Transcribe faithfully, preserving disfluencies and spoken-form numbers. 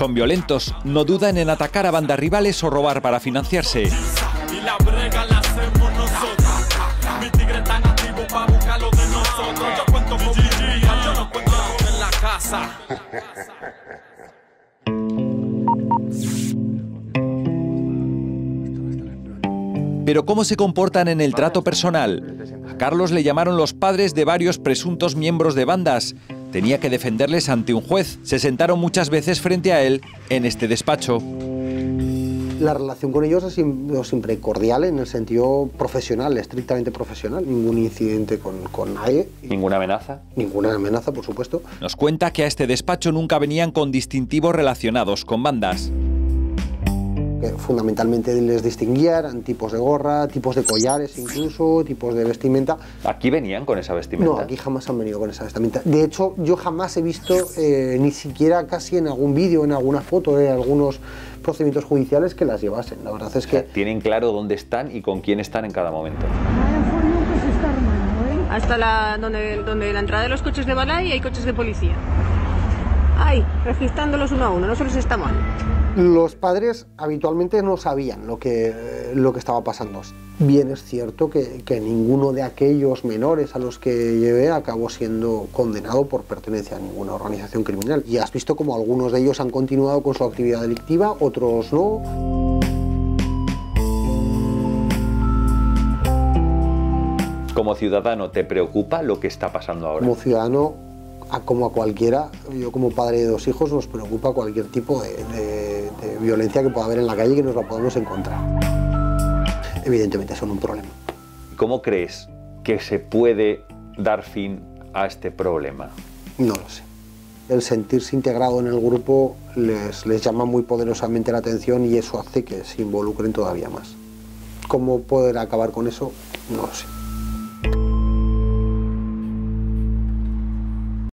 Son violentos, no dudan en atacar a bandas rivales o robar para financiarse. Pero ¿cómo se comportan en el trato personal? A Carlos le llamaron los padres de varios presuntos miembros de bandas. Tenía que defenderles ante un juez. Se sentaron muchas veces frente a él en este despacho. La relación con ellos ha sido siempre cordial en el sentido profesional, estrictamente profesional. Ningún incidente con, con nadie. ¿Ninguna amenaza? Ninguna amenaza, por supuesto. Nos cuenta que a este despacho nunca venían con distintivos relacionados con bandas. Fundamentalmente les distinguían tipos de gorra, tipos de collares incluso, tipos de vestimenta. ¿Aquí venían con esa vestimenta? No, aquí jamás han venido con esa vestimenta. De hecho, yo jamás he visto, eh, ni siquiera casi en algún vídeo, en alguna foto de algunos procedimientos judiciales que las llevasen. La verdad es que... O sea, tienen claro dónde están y con quién están en cada momento. Hasta la, donde, donde la entrada de los coches de Balai hay coches de policía. Ay, registrándolos uno a uno, no se los está mal. Los padres habitualmente no sabían lo que, lo que estaba pasando. Bien es cierto que, que ninguno de aquellos menores a los que llevé acabó siendo condenado por pertenencia a ninguna organización criminal. Y has visto como algunos de ellos han continuado con su actividad delictiva, otros no. Como ciudadano, ¿te preocupa lo que está pasando ahora? Como ciudadano, a como a cualquiera, yo como padre de dos hijos, nos preocupa cualquier tipo de, de, de violencia que pueda haber en la calle y que nos la podamos encontrar. Evidentemente son un problema. ¿Cómo crees que se puede dar fin a este problema? No lo sé. El sentirse integrado en el grupo les, les llama muy poderosamente la atención y eso hace que se involucren todavía más. ¿Cómo poder acabar con eso? No lo sé.